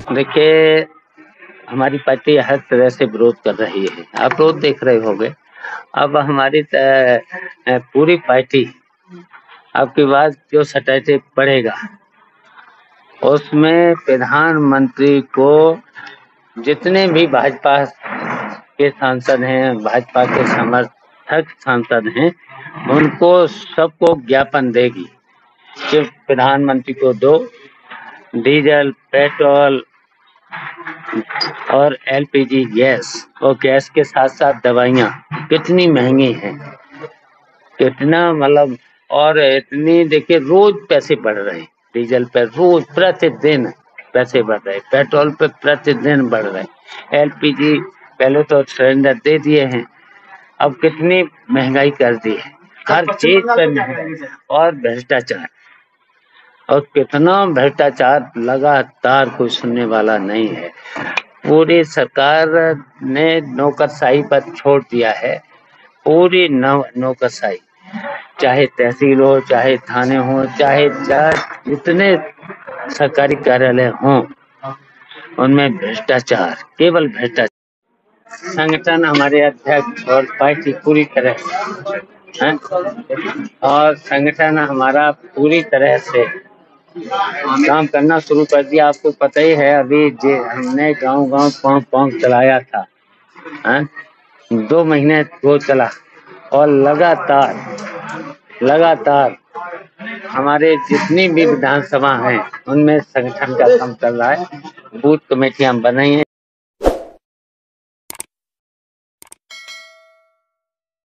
देखिए, हमारी पार्टी हर तरह से विरोध कर रही है। आप रोज देख रहे होंगे। अब हमारी पूरी पार्टी आपकी बात जो सटैटे पड़ेगा, उसमें प्रधानमंत्री को जितने भी भाजपा के सांसद हैं, भाजपा के समर्थक सांसद हैं, उनको सबको ज्ञापन देगी कि प्रधानमंत्री को दो डीजल, पेट्रोल और एलपीजी गैस, और गैस के साथ साथ दवाइयाँ कितनी महंगी हैं, कितना मतलब, और इतनी देखिए रोज पैसे बढ़ रहे हैं। डीजल पे रोज प्रतिदिन पैसे बढ़ रहे हैं, पेट्रोल पे प्रतिदिन बढ़ रहे हैं, एलपीजी पहले तो सिलेंडर दे दिए हैं, अब कितनी महंगाई कर दी है, हर चीज पे महंगाई और भ्रष्टाचार, और कितना भ्रष्टाचार लगातार कोई सुनने वाला नहीं है। पूरी सरकार ने नौकरशाही पर छोड़ दिया है, पूरी नौकरशाही, चाहे तहसील हो, चाहे थाने हो, चाहे जितने सरकारी कार्यालय हों, उनमें भ्रष्टाचार, केवल भ्रष्टाचार। संगठन हमारे अध्यक्ष और पार्टी पूरी तरह है, और संगठन हमारा पूरी तरह से काम करना शुरू कर दिया। आपको पता ही है, अभी हमने गांव-गांव पंप चलाया था, 2 महीने वो चला, और लगातार हमारे जितनी भी विधानसभा हैं, उनमें संगठन का काम चल रहा है। बूथ कमेटियां बनाई हैं।